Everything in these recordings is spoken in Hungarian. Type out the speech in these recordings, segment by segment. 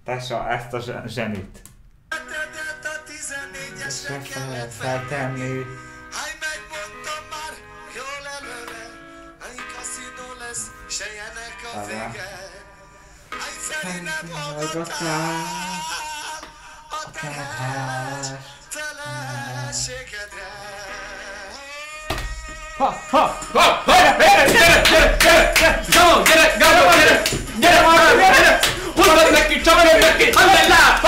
Tessa, ezt a zsenit. Feltenni. Ha! Gyere! Húzzad neki, csavarod neki! Hallj lá!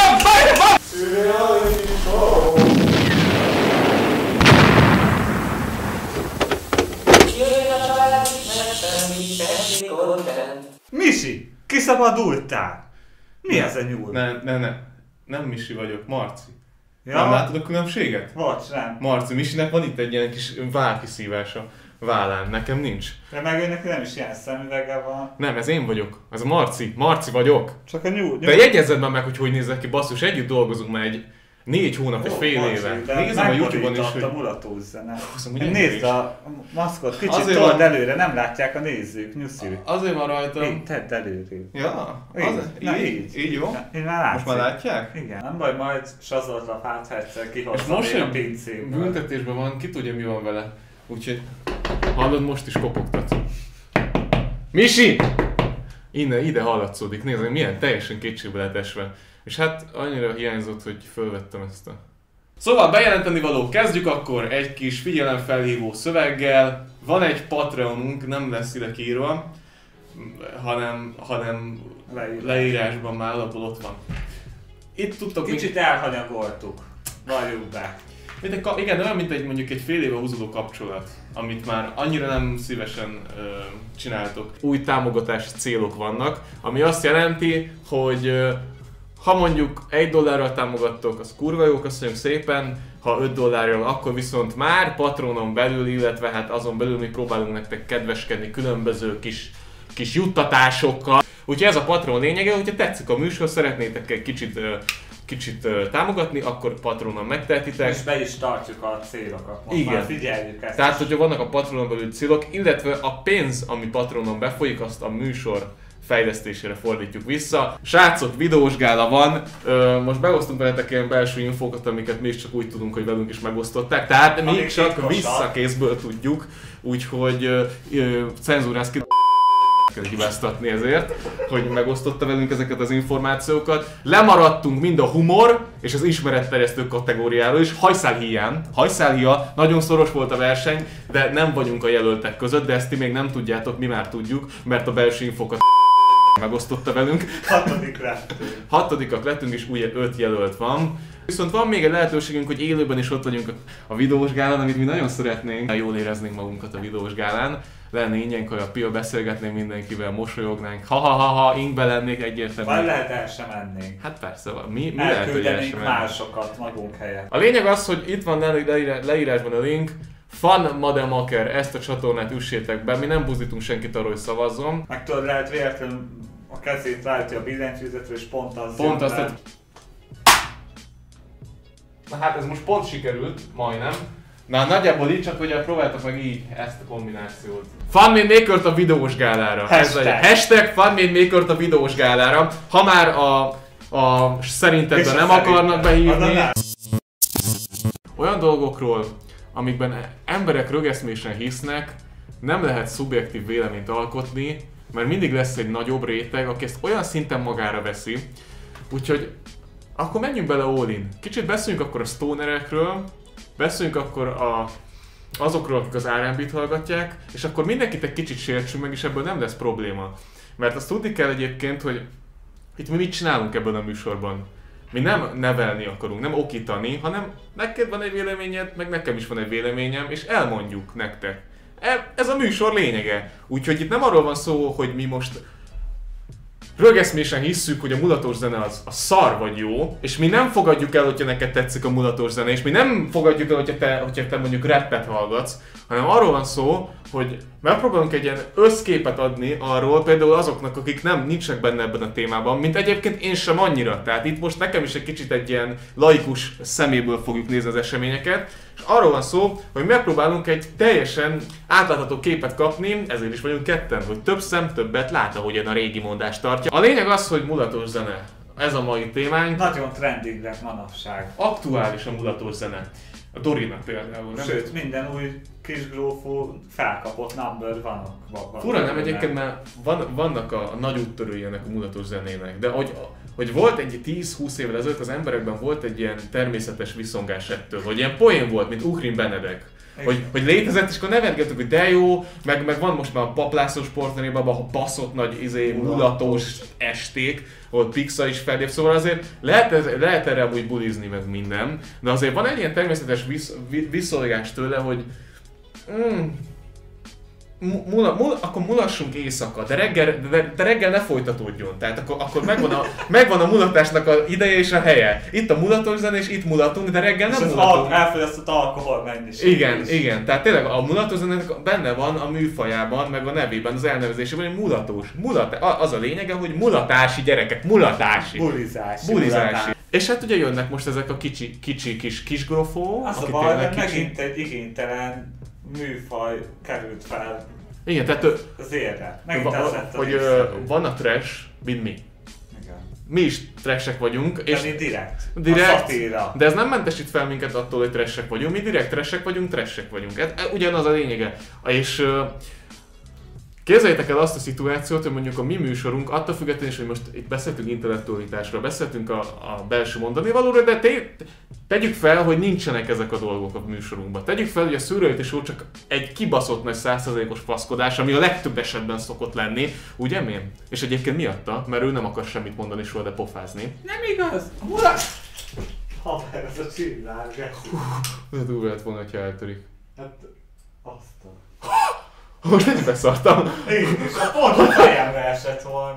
Misi! Kiszabadultál! Mi ez a nyúl? Nem Misi vagyok, Marci. Ja? Nem látod a különbséget? Bocs, nem. Marci, Misinek van itt egy ilyen kis válkiszívása vállán, nekem nincs. De meg ő neki nem is ilyen szemüvege van. Nem, ez én vagyok. Ez a Marci vagyok. Csak a nyúl. De jegyezzed már meg, hogy nézek ki, basszus, együtt dolgozunk már egy 4 hónap, egy fél éve. Nézem a YouTube-on is, hogy... a mulatós zene. Nézd a maszkot, kicsit told előre, nem látják a nézők, nyuszű. Azért van rajta. Így, tedd előre. Ja, így jó? Így már látszik. Most már látják? Igen. Nem baj, majd Sazorra hát ha egyszer kihoztam most a pincéből. büntetésben van, ki tudja mi van vele. Úgyhogy hallod, most is kopogtat. Misi! Ide hallatszódik, nézd, milyen teljesen kétségbe lett esve. És hát annyira hiányzott, hogy fölvettem ezt a... Szóval bejelenteni való, kezdjük akkor egy kis figyelemfelhívó szöveggel. Van egy Patreonunk, nem lesz ide kiírva, hanem leírásban már alapból ott van. Itt tudtok... Kicsit elhanyagoltuk, valljuk be. Igen, de olyan, mint mondjuk egy fél éve húzódó kapcsolat, amit már annyira nem szívesen csináltok. Új támogatási célok vannak, ami azt jelenti, hogy ha mondjuk $1 támogattok, az kurva jó, köszönjük szépen, ha $5, akkor viszont már Patronon belül, illetve hát azon belül mi próbálunk nektek kedveskedni különböző kis juttatásokkal. Úgyhogy ez a Patron lényege, hogyha tetszik a műsor, szeretnétek egy kicsit támogatni, akkor Patronon megtehetitek. És be is tartjuk a célokat. Most igen. Már figyeljük ezt. Tehát, hogyha vannak a Patronon belül célok, illetve a pénz, ami Patronon befolyik, azt a műsor fejlesztésére fordítjuk vissza. Srácok, videós gála van. Most beosztunk veletek ilyen belső infókat, amiket mi is csak úgy tudunk, hogy velünk is megosztották. Tehát mi csak visszakészből tudjuk, úgyhogy cenzúrász ki kell hibáztatni ezért, hogy megosztotta velünk ezeket az információkat. Lemaradtunk mind a humor és az ismeretterjesztő kategóriáról is, hajszálhíján, nagyon szoros volt a verseny, de nem vagyunk a jelöltek között, de ezt ti még nem tudjátok, mi már tudjuk, mert a belső infokat megosztotta velünk. Hatodikak lettünk és ugye 5 jelölt van. Viszont van még egy lehetőségünk, hogy élőben is ott vagyunk a videós gálán, amit mi nagyon szeretnénk. Jól éreznénk magunkat a videós gálán. Lenne ingyen kaja, beszélgetnénk mindenkivel, mosolyognánk, ha ingbe lennék egyértelműen. Vagy lehet el sem mennénk. Hát persze, mi lehet, hogy el sem másokat magunk helyett. A lényeg az, hogy itt van leírásban a link, Fun Mademaker, ezt a csatornát üssétek be, mi nem buzdítunk senkit arról, hogy szavazzon. Meg tudod, lehet véletlenül a kezét ráüti a billentyűzetre és pont az tehát... Na hát ez most pont sikerült, majdnem. Na nagyjából így, csak ugye próbáltak meg így ezt a kombinációt. Funmade Makert a videós gálára. Hashtag Funmade Makert a videós gálára. Ha már a szerintetben nem akarnak behívni. Olyan dolgokról, amikben emberek rögeszmésen hisznek, nem lehet szubjektív véleményt alkotni, mert mindig lesz egy nagyobb réteg, aki ezt olyan szinten magára veszi. Úgyhogy akkor menjünk bele all in. Kicsit beszéljünk akkor a stonerekről, beszéljünk akkor azokról, akik az R&B-t hallgatják, és akkor mindenkit egy kicsit sértsünk meg, és ebből nem lesz probléma. Mert azt tudni kell egyébként, hogy itt mi mit csinálunk ebben a műsorban. Mi nem nevelni akarunk, nem okítani, hanem neked van egy véleményed, meg nekem is van egy véleményem, és elmondjuk nektek. Ez a műsor lényege. Úgyhogy itt nem arról van szó, hogy mi most rögeszmésen hisszük, hogy a mulatos zene az a szar vagy jó, és mi nem fogadjuk el, hogyha neked tetszik a mulatos zene, és mi nem fogadjuk el, hogyha te mondjuk rappet hallgatsz, hanem arról van szó, hogy megpróbálunk egy ilyen összképet adni arról, például azoknak, akik nincsenek benne ebben a témában, mint egyébként én sem annyira. Tehát itt most nekem is egy kicsit egy ilyen laikus szeméből fogjuk nézni az eseményeket, és arról van szó, hogy megpróbálunk egy teljesen átlátható képet kapni, ezért is vagyunk ketten, hogy több szem többet lát, ahogyan a régi mondás tartja. A lényeg az, hogy mulatos zene. ez a mai témánk. Nagyon trending lett manapság. Aktuális a mulatos zene. A Dorinak például, nem? Sőt, minden új kisgrófó felkapott number vannak. Fura, nem egyébként már vannak a nagy úttörői ennek a mulatos zenének, de hogy volt egy 10-20 évvel ezelőtt az emberekben volt egy ilyen természetes viszongás ettől, hogy ilyen poén volt, mint Uhrin Benedek. Hogy létezett, és akkor nevetgettük, hogy de jó, meg van most már a Paplászló sportzenében a baszott nagy mulatos esték, ahol Pixa is fellép, szóval azért lehet erre amúgy bulizni meg minden, de azért van egy ilyen természetes viszolgás tőle, hogy akkor mulassunk éjszaka, de reggel ne folytatódjon. Tehát akkor megvan a mulatásnak az ideje és a helye. Itt a mulatos zene és itt mulatunk, de reggel nem mulatunk. Elfogyasztott alkohol mennyiség. Igen. Tehát tényleg a mulatos zenének benne van a műfajában, meg a nevében, az elnevezésében, hogy mulatos. Az a lényege, hogy mulatási gyerekek, mulatási. Bulizási. És hát ugye jönnek most ezek a kicsi kis grofó. Az a baj, hogy megint egy igénytelen műfaj került fel. Igen, tehát az érre. hogy van a trash, mint mi. Igen. Mi is trashek vagyunk. És mi direkt. De ez nem mentesít fel minket attól, hogy trashek vagyunk. Mi direkt trashek vagyunk. Ugyanaz a lényege. És képzeljétek el azt a szituációt, hogy mondjuk a mi műsorunk, attól függetlenül is, hogy most itt beszéltünk intellektualitásról, beszéltünk a belső mondani valóra, de tegyük fel, hogy nincsenek ezek a dolgok a műsorunkban. Tegyük fel, hogy a Szürreality Show csak egy kibaszott nagy 100%-os faszkodás, ami a legtöbb esetben szokott lenni, ugye Mém? És egyébként miatta, mert ő nem akar semmit mondani soha, de pofázni. Nem igaz! Mulat! Haver, ez a csillag. Ez túl lehet volna, hogyha eltörik. Hát, azt a... Most egy beszartam. Én is, pont a fejembe esett volna.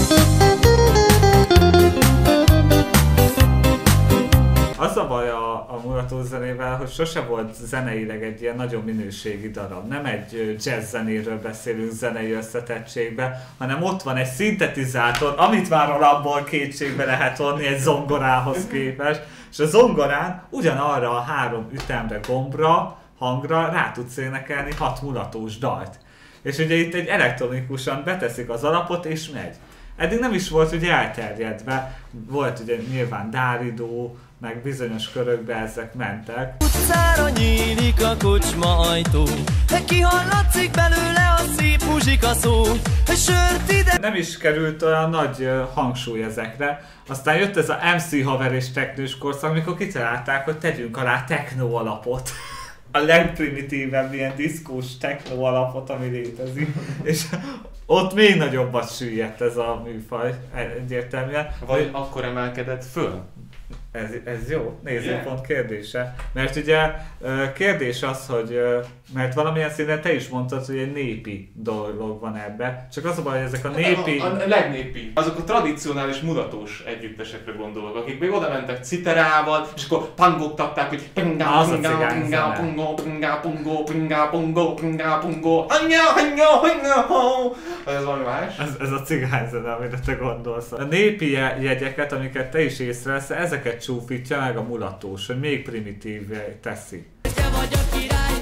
Az a baj a mulatos zenével, hogy sose volt zeneileg egy ilyen nagyon minőségi darab. Nem egy jazz zenéről beszélünk zenei összetettségben, hanem ott van egy szintetizátor, amit már alapból kétségbe lehet vonni egy zongorához képest. És a zongorán ugyanarra a 3 ütemre, gombra, hangra rá tudsz énekelni 6 mulatós dalt. És ugye itt egy elektronikusan beteszik az alapot és megy. Eddig nem is volt ugye elterjedve, volt ugye nyilván dáridó, meg bizonyos körökbe ezek mentek. Utcára nyílik a kocsma ajtó, kihallatszik belőle a szép muzsika szó, sört ide... Nem is került olyan nagy hangsúly ezekre, aztán jött ez a MC haver és teknős korszak, amikor kitalálták, hogy tegyünk alá techno alapot. A legprimitívebb ilyen diszkós techno alapot, ami létezik. És ott még nagyobbat süllyedt ez a műfaj egyértelműen. Vagy akkor emelkedett föl? Ez jó, nézőpont kérdése. Mert ugye kérdés az, hogy mert valamilyen szinten te is mondtad, hogy egy népi dolog van ebbe. Csak az a baj, hogy ezek a népi... A legnépi. Azok a tradicionális mulatós együttesekre gondolok, akik még oda mentek citerával, és akkor pangogtatták, hogy pingá, pingá, pingá, pongó, pingá, pongó, pingá, pongó, pingá, pongó, ez valami más? Ez a cigányzene, amire te gondolsz. A népi jegyeket, amiket te is észrevesz, ezeket csúfítja meg a mulatós, hogy még primitívvé teszi. Te vagy a király,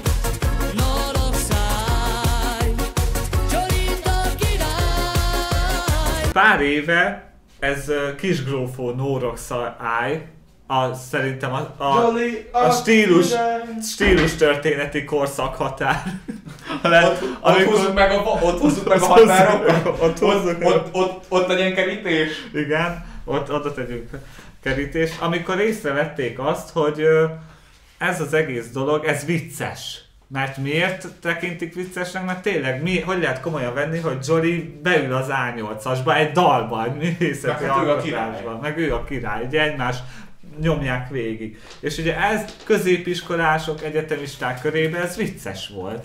Noroszáj, Csolinda király. Pár éve ez kisgrófó Noroszáj, szerintem a stílus történeti korszakhatár. Ott húzzuk meg a határokat, ott legyen kerítés. Igen, ott oda tegyünk kerítés. Amikor észrevették azt, hogy ez az egész dolog, ez vicces. Mert miért tekintik viccesnek? Mert tényleg, hogy lehet komolyan venni, hogy Jolly beül az A8-asba, egy dalba, egy művészeti alkotásba. Meg ő a király, ugye egymást nyomják végig. És ugye ez középiskolások, egyetemisták körében ez vicces volt.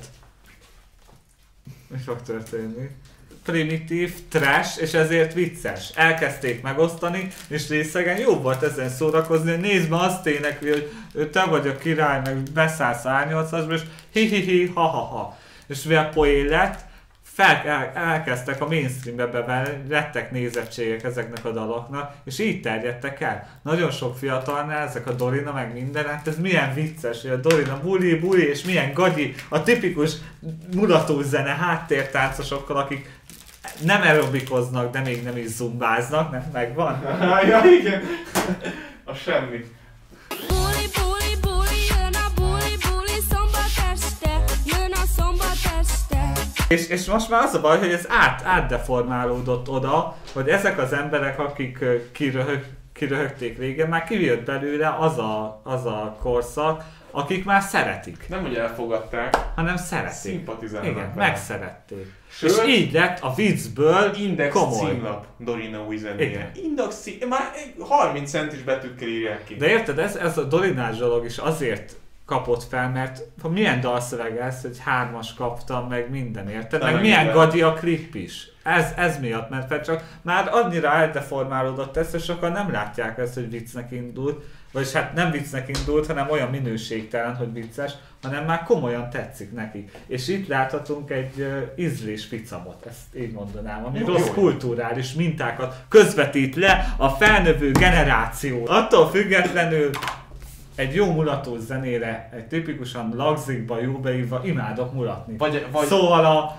Mi fog történni? Primitív, trash, és ezért vicces. Elkezdték megosztani, és részegen jó volt ezen szórakozni, hogy nézd be azt énekli, hogy te vagy a király, meg beszállsz A8-asba, és hi-hi-hi, ha-ha-ha. És mivel poén lett, elkezdtek a mainstreambe bevenni, lettek nézettségek ezeknek a daloknak, és így terjedtek el. Nagyon sok fiatalnál ezek a Dorina meg minden, hát ez milyen vicces, hogy a Dorina buli, és milyen gagyi, a tipikus mulatós zene háttértáncosokkal, akik nem aerobikoznak, de még nem is zumbáznak, nem megvan? Ja, igen. A semmi. Buli, buli, buli, jön a buli, buli, szombat este, jön a szombat este. És most már az a baj, hogy ez átdeformálódott oda, hogy ezek az emberek, akik kiröhögték régen, már kijött belőle az a korszak, akik már szeretik. Nem hogy elfogadták, hanem szeretik. Szimpatizálnak. Igen, vele. megszerették. Sőt, és így lett a viccből Index komoly. címlap Dorina új zenéje. Index már 30 centis betűkkel írják ki. De érted, ez a Dorinás dolog is azért kapott fel, mert milyen dalszöveg ez, hogy 3-as kaptam, meg minden, érted? Meg milyen gadi a klip is. Ez miatt ment fel, csak már annyira eldeformálódott ez, hogy sokan nem látják ezt, hogy viccnek indult. Vagyis hát nem viccnek indult, hanem olyan minőségtelen, hogy vicces, hanem már komolyan tetszik nekik. És itt láthatunk egy ízlés picamot, ezt így mondanám, ami rossz kulturális mintákat közvetít le a felnövő generáció. Attól függetlenül egy jó mulatós zenére, egy tipikusan lagzikba, jó beívva imádok mulatni. Vagy szóval a...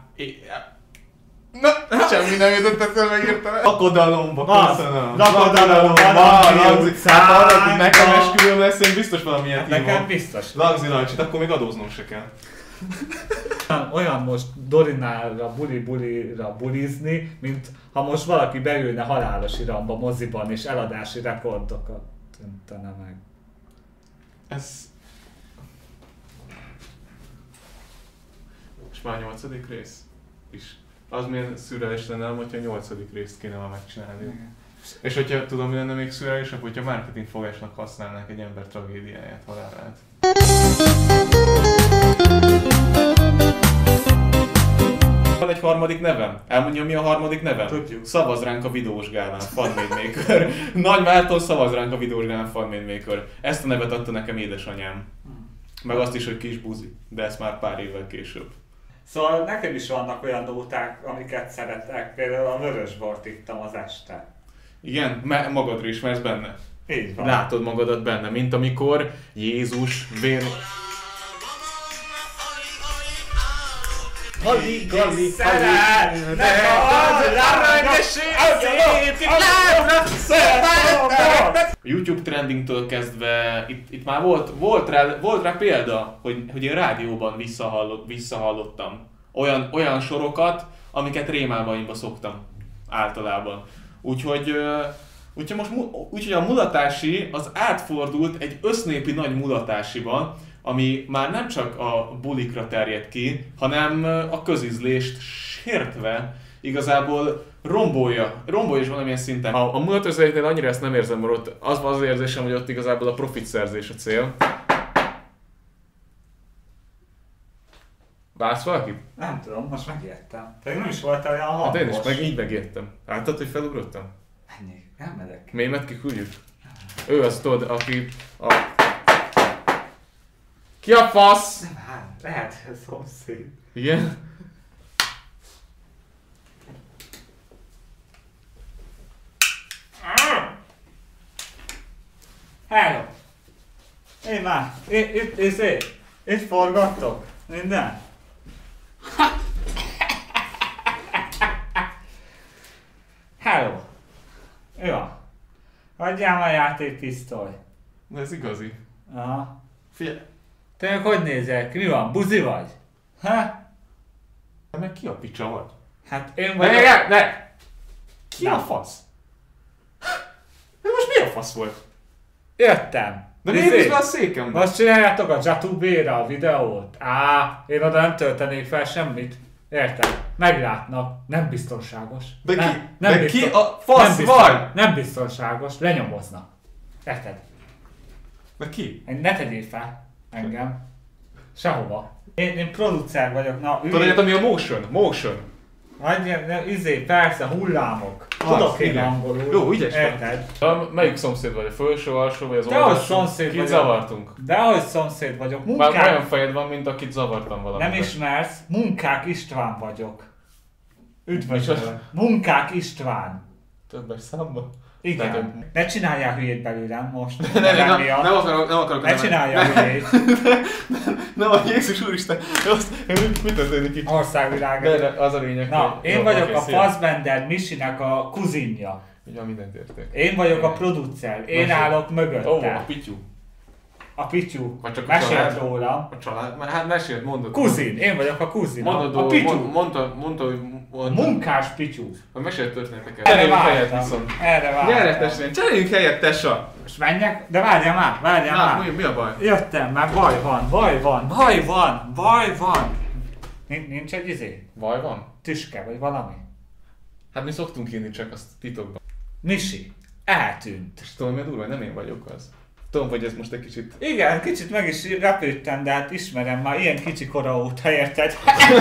Na, semmi nem jutott eszembe írtam. Lakodalomba, köszönöm. Lakodalomba, hát arra, hogy nekem esküvőm lesz, én biztos valamilyen hívom. Nekem biztos. Lagzi Lancsit, akkor még adóznom se kell. Olyan most Dorinára, bulira bulizni, mint ha most valaki beülne halálos iramba moziban és eladási rekordokat tüntene meg. Ez... És már 8. rész is. Az milyen szürreális lenne, hogyha a 8. részt kéne már megcsinálni. És hogyha tudom, mi lenne még szürreálisabb, hogyha marketing fogásnak használnák egy ember tragédiáját, halálát. Van egy harmadik nevem. Elmondja, mi a harmadik nevem? Tudjuk. Szavaz ránk a videós gálán, Funmade Maker. Nagy Márton, szavaz ránk a videós gálán, Funmade Maker. Ezt a nevet adta nekem édesanyám. Meg azt is, hogy kis buzi. De ezt már pár évvel később. Szóval nekem is vannak olyan nóták, amiket szeretek, például a vörösbort ittam az este. Igen? Magadra ismersz benne? Így van. Látod magadat benne, mint amikor Jézus vér... Halli, galli, szeret, de az aranyesség, szép, A YouTube trendingtől kezdve, itt már volt rá példa, hogy én rádióban visszahallottam olyan sorokat, amiket rémálmaimba szoktam általában. Úgyhogy a mulatási az átfordult egy össznépi nagy mulatásiban, ami már nem csak a bulikra terjed ki, hanem a közízlést sértve igazából rombolja is valamilyen szinten. A mulatőszeréknél annyira ezt nem érzem, mert ott az van az érzésem, hogy ott igazából a profit szerzés a cél. Vársz valakit? Nem tudom, most megijedtem. Pedig nem is volt olyan hangos. Hát én is, így megértem. Láttad, hogy felugrottam? Ennyi, elmegyek. Mémet kiküldjük? Ő az, tudod, aki a... Ki a fasz? Nem, hát, lehet, hogy szomszéd. Igen? Hello! Én már, itt forgattok, minden. Hello! Jó. Adjál már játékpisztoly. De ez igazi. Aha. Figyelj. Te hogy nézel ki? Mi van? Buzi vagy? Ha? Te meg ki a picsa vagy? Hát én vagyok... Ne! Ki a fasz? Ez most mi a fasz volt? Jöttem. De miért is be a székembe? Most csináljátok a Jatubére a videót? Én oda nem töltenék fel semmit. Érted? Meglátnak. Nem biztonságos. De ki? Nem ki a fasz vagy? Nem biztonságos. Lenyomoznak. Érted? De ki? Ne tegyél fel engem. Sehova. Én producer vagyok. Na, Tudod, ami a motion? Persze, hullámok. Tudok én angolul. Jó, ügyes érted? Melyik szomszéd vagy? A felső, alsó vagy az Dehogy oldalsó? szomszéd Kit vagyok. zavartunk? Dehogy szomszéd vagyok. Már olyan fejed van, mint akit zavartam valamiben. Nem ismersz? Munkák István vagyok. Üdvözlök. Munkák István. Többes számban? Igen. Tehát, ne csináljál hülyét belőlem most. Nem akarok. Ne csináljál hülyét. Nem, Jézus úristen. Mi történik itt? Országvilág. Az a lényeg. Na, én vagyok a Fassbender Misinek a kuzinja. Ugye mindent értek. Én vagyok a producer. Én állok mögötte. Ó, a Pityu. A Pityu. Vagy csak mesélt róla. A család. Hát mesélt, mondod. Kuzin. Én vagyok a kuzin. A Pityu. Mondta, hogy... Munkás Pityu. Mesélt történeteket. Erre vártam. Gyere testvérem, cseréljünk helyet, tessa! Most menjek? De várjál már. Mi a baj? Jöttem, már baj van. Nincs egy izé? Baj van? Tüske, vagy valami? Hát mi szoktunk inni, csak azt titokban. Misi, eltűnt. És tudom, mi a durva, nem én vagyok az. Tudom, hogy ez most egy kicsit... Igen, kicsit meg is repültem, de hát ismerem már ilyen kicsi kora óta, érted?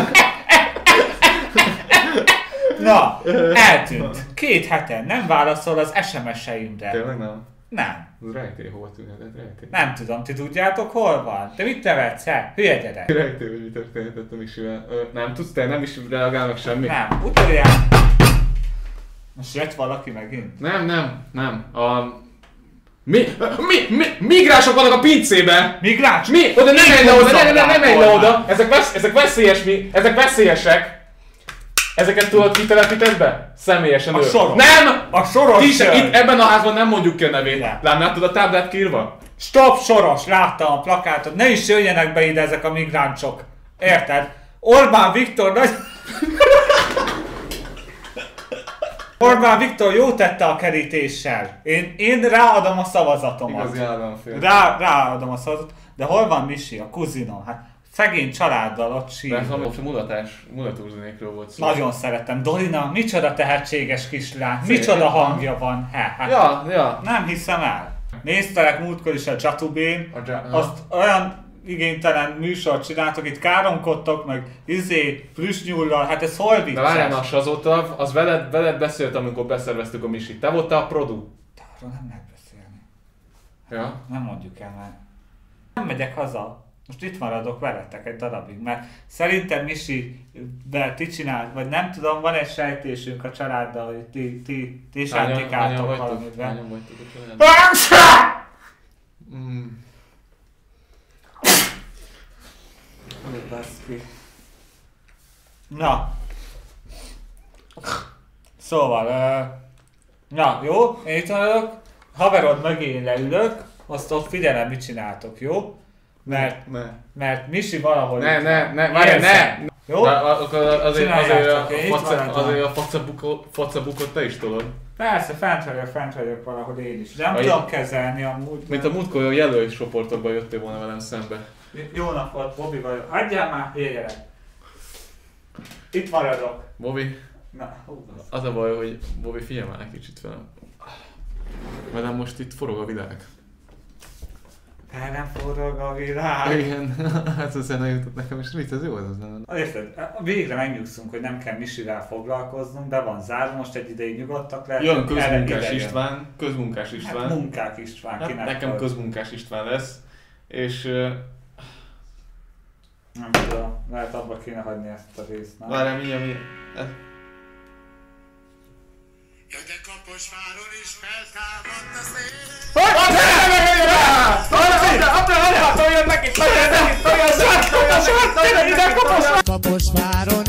Na, eltűnt. 2 hete nem válaszol az SMS-eimre. Tényleg nem? Nem. Az rejtély, hova tűnhetett rejtély? Nem tudom, ti tudjátok hol van? Te mit nevetsz, he? Hülye gyerek. Rejtély, hogy mi történhetett a Misivel. Nem tudsz, te nem is reagálnak semmit? Nem, utoljára. Most jött valaki megint? Nem. Migránsok vannak a pincében! Migráns? Mi? Oda nem menj le oda! Ezek veszélyesek! Ezeket tudod kitelepíteni be? Személyesen a soros. Nem! A soros Itt ebben a házban nem mondjuk ki a nevét. Látod a táblát kiírva? Stop soros! Láttam a plakátot. Ne is jöjjenek be ide ezek a migránsok. Érted? Orbán Viktor nagy... Orbán Viktor jó tette a kerítéssel. Én ráadom a szavazatomat. Igazi államfél. Ráadom a szavazatot. De hol van Misi, a kuzinom? Hát szegény családdal ott sír. De mulatúrzenékről volt szó. Nagyon szeretem. Dorina, micsoda tehetséges kislány. Micsoda hangja van. Ja. Nem hiszem el. Néztelek múltkor is a Jatubén. Azt olyan igénytelen műsort csináltok, itt káromkodtok, meg plüsnyullal, hát ez hol vicces? De várjál, a Sazotav, az veled beszélt, amikor beszerveztük a Misit. Te voltál a produ? De arról nem lehet beszélni. Ja? Nem mondjuk el már. Nem megyek haza. Most itt maradok veletek egy darabig, mert szerintem Misi, de ti csinált, vagy nem tudom, van egy sejtésünk a családdal, hogy ti sántikáltok valamiben. Hányan vagytok a családban? Na. Szóval, na jó, én itt vagyok, haverod mögé leülök, azt ott figyelem, mit csináltok, jó? Mert Misi valahol... Ne! Jó? Azért a facabukot te is tolod. Persze, fent vagyok valahogy én is. Nem tudom kezelni amúgy. Mint a múltkor a jelölt csoportokban jöttél volna velem szembe. Jó napot, Bobby vagyok. Adjál már, gyere. Itt maradok. Bobby? Na, az a baj, hogy Bobby figyelj már egy kicsit velem. Velem most itt forog a világ. Nem forog a világ. Igen, hát az zene jutott nekem, és mit, ez jó az a zene. Érted, végre megnyugszunk, hogy nem kell Misivel foglalkoznunk, be van zárva, most egy ideig nyugodtak le. Jön közmunkás István. Hát Munkák István, hát kinek nekem közmunkás István lesz, és... nem tudom, lehet abba kéne hagyni ezt a részt, nem? Várjál, mindjárt. Ja, de Kaposváron is feltámadt a szél. Kaposváron